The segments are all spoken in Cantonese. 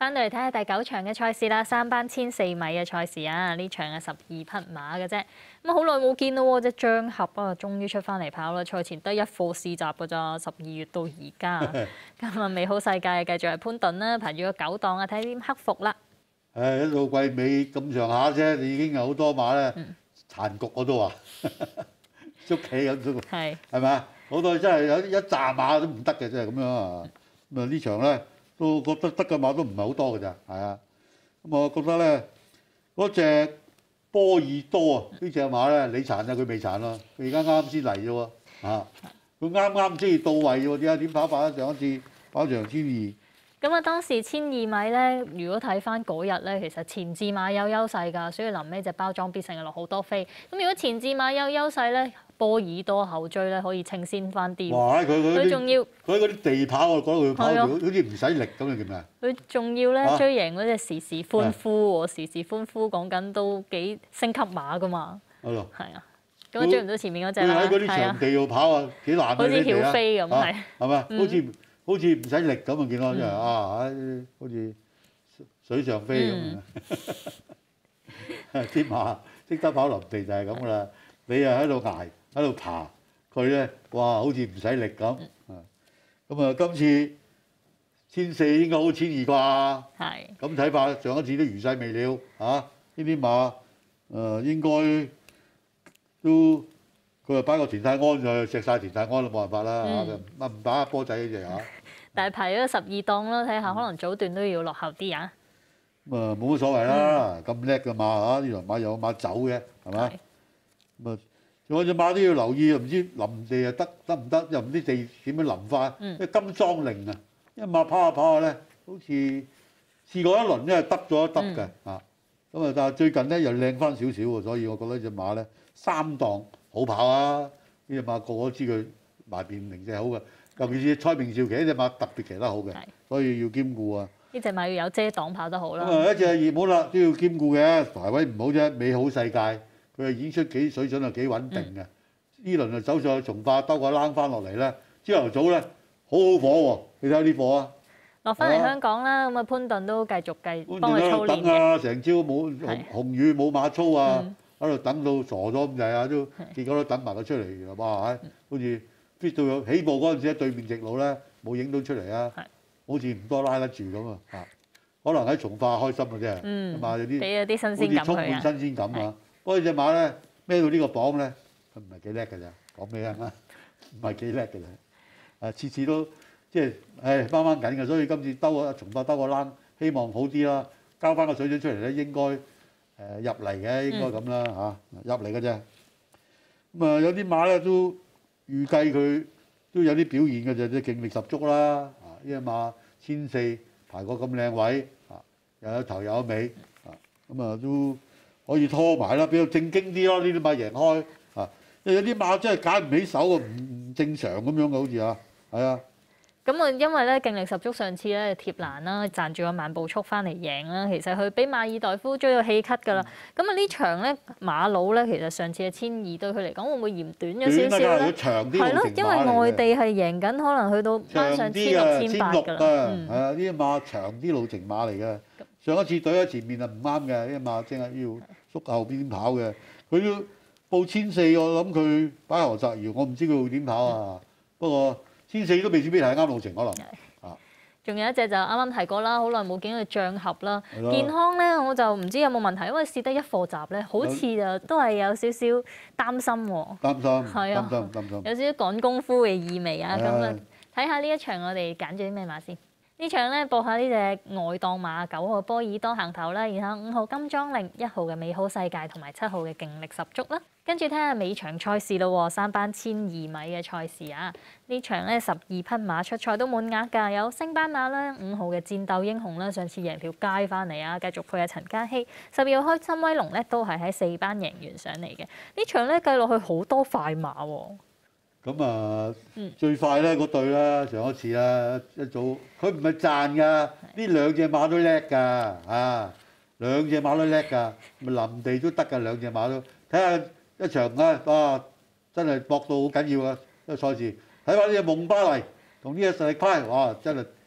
翻到嚟睇下第9場嘅賽事啦，3班1400米嘅賽事啊，呢場係12匹馬嘅啫。咁好耐冇見到喎，隻張合啊，終於出翻嚟跑啦。賽前得一課試習㗎咋，12月到而家。咁啊，美好世界繼續係潘頓啦，排住個9檔啊，睇點克服啦。 一到季尾咁上下啫，你已經有好多馬咧殘局我都話，捉棋咁都係咪啊？好多真係有一紮馬都唔得嘅，真係咁樣啊！咁啊呢場咧都覺得得嘅馬都唔係好多㗎咋，係啊。咁我覺得咧嗰隻波爾多啊，呢隻馬咧你殘啊，佢未殘咯，佢而家啱先嚟啫喎，佢啱啱先至到位喎，點跑法啊？上一次跑場1200。 咁啊，當時1200米咧，如果睇翻嗰日咧，其實前置馬有優勢㗎，所以臨尾隻包裝必勝係落好多飛。咁如果前置馬有優勢咧，波爾多後追咧可以稱先翻啲。 哇！佢仲要佢嗰啲地跑我覺得佢跑好似唔使力咁，你叫咩？ 佢仲要咧追贏嗰隻時時歡呼喎，時時歡呼講緊都幾升級馬㗎嘛。係啊，咁追唔到前面嗰隻啦。 佢喺嗰啲場地度跑啊，幾難啊！ 好似曉飛咁係。 係咪？好似唔使力咁啊！見到真係好似水上飛咁啊！啲馬識得跑林地就係咁噶啦。你啊喺度捱喺度爬，佢咧哇好似唔使力咁啊！咁啊今次1400應該好1200啩？係。咁睇法上一次都餘勢未了嚇，呢啲馬應該都佢話擺個田泰安就錫曬田泰安啦，冇辦法啦嚇，唔打波仔嗰隻嚇。 但係排咗12檔啦，睇下可能早段都要落後啲啊。 咁啊冇乜所謂啦，咁叻嘅馬嚇，呢場馬有馬走嘅係嘛？咁啊，仲有隻馬都要留意，唔知臨地啊得唔得？又唔知地點樣臨法，因為金裝令啊，因為馬跑下跑下咧，好似試過一輪咧得咗一得嘅嚇。咁啊，但係最近咧又靚翻少少喎，所以我覺得隻馬咧3檔好跑啊！呢隻馬個個都知佢埋邊零隻好嘅。尤其是蔡明紹騎呢隻馬特別騎得好嘅，所以要兼顧啊！ 呢隻馬要有遮擋跑得好啦。 一隻熱門啦，都要兼顧嘅。排位唔好啫，美好世界佢係演出幾水準係幾穩定嘅。呢輪就走上去從化兜個躝翻落嚟咧，朝頭早咧好好火喎！你睇下啲火啊！ 落翻嚟香港啦，咁啊潘頓都繼續幫佢操練等啊，成朝冇紅雨冇馬操啊，喺度等到傻咗咁滯啊，都結果都等埋佢出嚟，哇！好似〜到起步嗰陣時喺對面直路咧冇影到出嚟啊，好似唔多拉得住咁啊！可能喺從化開心嘅啫，咁啊有啲俾咗啲新鮮感充滿新鮮感啊！不過隻馬咧孭到呢個榜咧，佢唔係幾叻嘅咋，講俾你聽啊，唔係幾叻嘅咋，次次都即係掹緊嘅，所以今次從化兜個躝，希望好啲啦，交翻個水準出嚟咧，應該入嚟嘅，應該咁啦嚇，入嚟嘅啫。咁啊有啲馬咧都〜預計佢都有啲表現嘅啫，啲勁力十足啦！呢隻馬1400排個咁靚位，又有頭又有尾，咁啊都可以拖埋啦，比較正經啲咯。呢啲馬贏開，因為有啲馬真係揀唔起手啊，唔正常咁樣嘅好似係啊。 咁啊，因為咧勁力十足，上次咧貼欄啦，賺住個慢步速翻嚟贏啦。其實佢俾馬爾代夫追到氣咳㗎啦。咁啊呢場咧馬佬咧，其實上次嘅1200對佢嚟講會唔會嫌短咗少少咧？係咯，因為外地係贏緊，可能去到班上1600、1800㗎啦。 係啊，呢啲馬長啲路程馬嚟嘅。上一次對喺前面啊唔啱嘅，呢啲馬正係要縮後邊跑嘅。佢要報1400，我諗佢擺何澤堯，我唔知佢會點跑啊。不過1400都未知邊係啱路程可能。 仲有一隻就啱啱提過啦，好耐冇見佢象合啦。健康咧我就唔知有冇問題，因為試得一課習咧，好似就都係有少少擔心喎。 擔心。 係啊。擔心。有少少趕功夫嘅意味啊！咁啊，睇下呢一場我哋揀咗啲咩馬先？呢場咧播下呢隻外檔馬9號波爾多行頭啦，然後5號金裝令、1號嘅美好世界同埋7號嘅勁力十足啦。跟住睇下尾場賽事咯喎，3班1200米嘅賽事啊！呢場咧12匹馬出賽都滿額㗎，有升班馬啦，5號嘅戰鬥英雄啦，上次贏條街翻嚟啊，繼續配下陳嘉熙。12號開心威龍咧都係喺4班贏完上嚟嘅。呢場咧計落去好多快馬喎。 咁啊，最快咧嗰隊啦，上一次啦，一早佢唔係賺㗎，呢兩隻馬都叻㗎，兩隻馬都叻㗎，咪臨地都得㗎，兩隻馬都睇下一場啊，真係搏到好緊要啊！一個賽事睇翻呢隻夢巴黎同呢隻實力派，哇，真係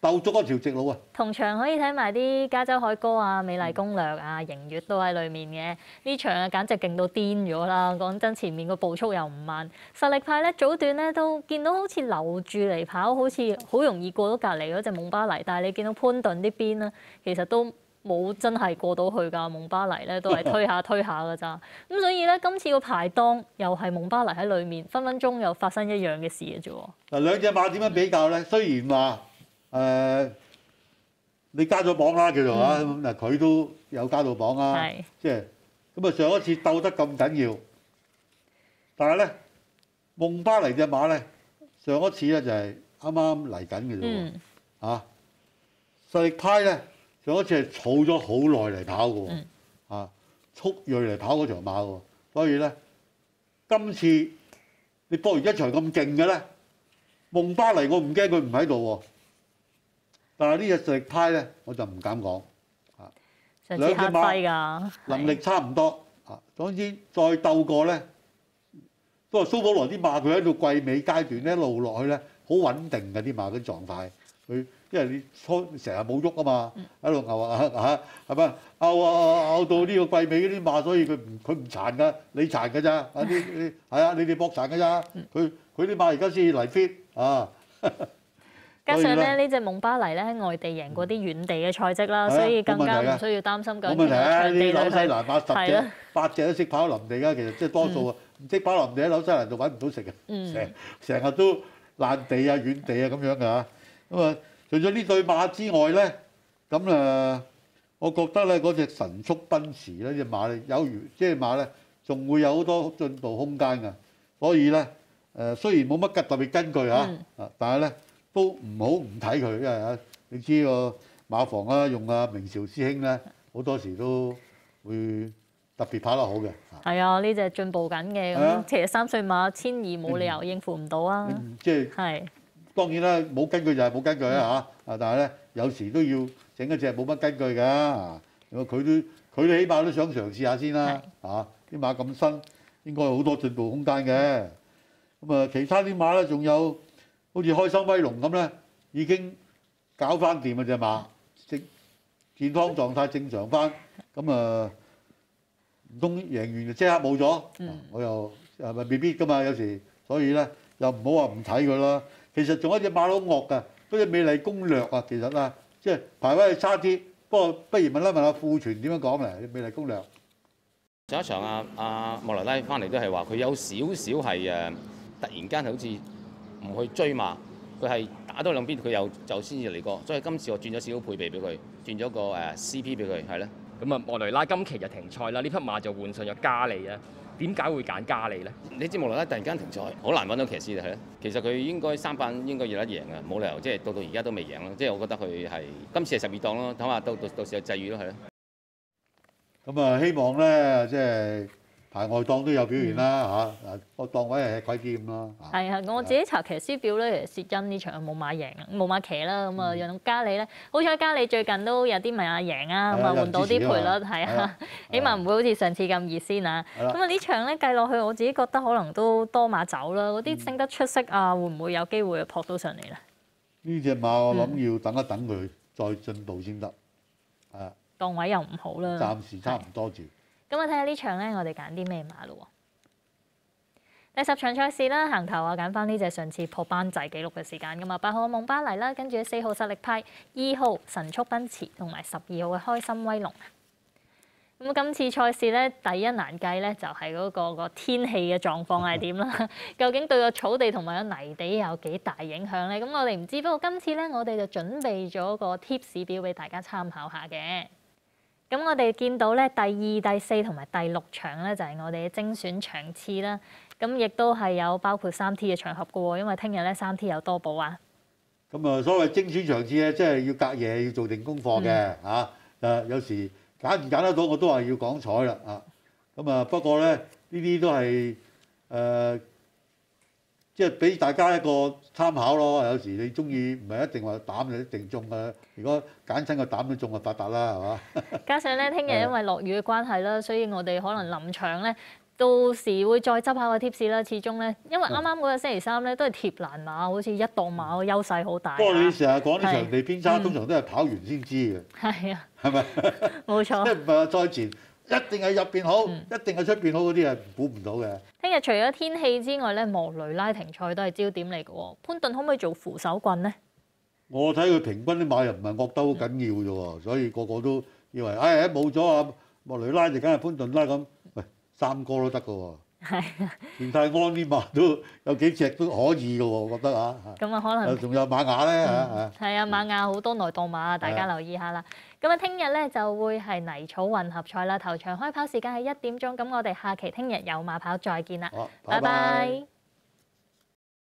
鬥足一條直路啊！ 同場可以睇埋啲加州海歌啊、美麗攻略啊、盈月都喺裡面嘅。呢場啊簡直勁到癲咗啦！講真，前面個步速又唔慢，實力派咧早段咧都見到好似留住嚟跑，好似好容易過到隔離嗰隻蒙巴黎。但係你見到潘頓啲邊咧，其實都冇真係過到去㗎。蒙巴黎咧都係推下推下㗎咋。咁所以咧今次個排檔又係蒙巴黎喺裡面，分分鐘又發生一樣嘅事嘅啫喎。 嗱，兩隻馬點樣比較咧？雖然話你加咗磅啦，叫做啊，咁嗱佢都有加到磅啊，即係咁啊！上一次鬥得咁緊要，但係咧蒙巴黎隻馬咧，上一次咧就係啱啱嚟緊嘅啫喎，實力派咧上一次係儲咗好耐嚟跑嘅喎，速銳嚟跑嗰場馬喎，所以咧今次你搏完一場咁勁嘅咧，蒙巴黎我唔驚佢唔喺度喎。但係呢隻實力派咧，我就唔敢講。 兩隻馬能力差唔多。總之再鬥過咧，都係蘇保羅啲馬，佢喺度季尾階段一路落去咧，好穩定嘅啲馬嘅狀態。佢因為你成日冇喐啊嘛，喺度牛係咪拗到呢個季尾嗰啲馬，所以佢唔殘㗎，你殘㗎咋？係啊，你哋搏殘㗎咋？佢啲馬而家先嚟 fit 啊！ 加上咧呢隻蒙巴黎咧喺外地贏過啲遠地嘅賽績啦，所以更加唔需要擔心緊冇問題啊！呢啲紐西蘭馬10隻8隻都識跑林地㗎，其實即係多數啊，唔識跑林地喺紐西蘭度揾唔到食嘅，成日都爛地啊、遠地啊咁樣㗎嚇。咁啊，除咗呢對馬之外咧，咁我覺得咧嗰隻神速奔馳咧隻馬咧有餘，即係馬咧仲會有好多進步空間㗎。所以咧雖然冇乜特別根據嚇，但係咧。都唔好唔睇佢，因為你知個馬房啊，用明兆師兄咧，好多時都會特別跑得好嘅。 係啊，呢隻進步緊嘅，咁其實3歲馬1200冇理由應付唔到啊。 即係當然啦，冇根據就係冇根據啦嚇。但係咧，有時都要整一隻冇乜根據㗎。佢哋起碼都想嘗試下先啦。啲馬咁新，應該有好多進步空間嘅。咁啊，其他啲馬咧仲有。好似開心威龍咁咧，已經搞翻掂啊隻馬，健康狀態正常翻，咁唔通贏完就即刻冇咗？我又係咪未必㗎嘛？有時，所以咧又唔好話唔睇佢啦。其實仲有一隻馬好惡㗎，嗰隻美麗攻略啊，其實即係排位係差啲，不過不如問一問阿富全點樣講咧？美麗攻略上一場阿莫雷拉翻嚟都係話佢有少少係突然間好似。唔去追馬，佢係打多兩邊，佢又就先至嚟過。所以今次我轉咗少少配備俾佢，轉咗個CP 俾佢，係咧。 咁啊，莫雷拉今期就停賽啦，呢匹馬就換上咗加利啊。點解會揀加利咧？ 你知莫雷拉突然間停賽，好難揾到騎師嘅係咧。其實佢應該3班應該有得贏嘅，冇理由即係到而家都未贏咯。即係我覺得佢係今次係12檔咯，睇下到時就際遇咯，係咧。 咁啊，希望咧即係。排外檔都有表現啦嚇，個檔位係貴啲咁咯。 係啊，我自己查騎師表咧，其實薛恩呢場冇馬贏，冇馬騎啦，咁啊用加利咧，好彩加利最近都有啲馬贏啊，咁啊換到啲賠率係啊，起碼唔會好似上次咁熱先啊。咁啊呢場咧計落去，我自己覺得可能都多馬走啦，嗰啲升得出色啊，會唔會有機會撲到上嚟咧？呢隻馬我諗要等一等佢再進步先得， 檔位又唔好啦， 暫時差唔多住。 咁我睇下呢場咧，我哋揀啲咩馬咯？第10場賽事啦，行頭啊揀翻呢隻上次破班制紀錄嘅時間噶嘛，8號蒙巴黎啦，跟住4號實力派、2號神速奔馳同埋12號嘅開心威龍。咁今次賽事咧，第一難計咧就係嗰個天氣嘅狀況係點啦？究竟對個草地同埋個泥地有幾大影響咧？咁我哋唔知，不過今次咧我哋就準備咗個貼士表俾大家參考下嘅。咁我哋見到咧第2、第4同埋第6場咧就係我哋嘅精選場次啦。咁亦都係有包括3T 嘅場合嘅喎，因為聽日咧3T有多寶啊。 咁啊，所謂精選場次咧，即係要隔夜要做定功課嘅嚇。有時揀唔揀得到，我都話要講彩啦啊。咁啊，不過咧呢啲都係即係俾大家一個參考咯。有時你中意唔係一定話膽就一定中嘅，如果揀親個膽都中就發達啦，係嘛？ 加上咧，聽日因為落雨嘅關係啦，所以我哋可能臨場咧到時會再執下個 tips 啦。始終咧，因為啱啱嗰個星期三咧都係貼欄馬，好似一檔馬個優勢好大啊。 不過你成日講啲場地偏差， 係通常都係跑完先知嘅， 係啊， 係咪？ 冇錯。 即係唔係話賽前一定係入邊好，一定係出邊好嗰啲係估唔到嘅。 聽日除咗天氣之外咧，莫雷拉停賽都係焦點嚟嘅喎。潘頓可唔可以做扶手棍咧？ 我睇佢平均啲馬又唔係惡得好緊要啫喎，所以個個都以為冇咗啊莫雷拉就梗係潘頓啦咁。喂，三哥都得嘅喎。 係啊， 田泰安啲馬都有幾隻都可以嘅喎，我覺得啊。 咁啊可能仲有馬雅咧嚇。 係啊，馬雅好多內檔馬，大家留意下啦。咁啊，聽日咧就會係泥草混合賽啦，頭場開跑時間係1點鐘。咁我哋下期聽日有馬跑再見啦， 好， 拜拜。